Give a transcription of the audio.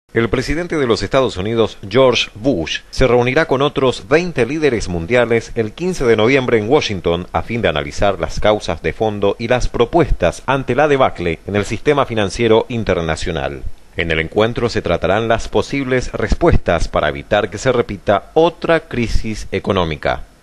El presidente de los Estados Unidos, George Bush, se reunirá con otros 20 líderes mundiales el 15 de noviembre en Washington a fin de analizar las causas de fondo y las propuestas ante la debacle en el sistema financiero internacional. En el encuentro se tratarán las posibles respuestas para evitar que se repita otra crisis económica.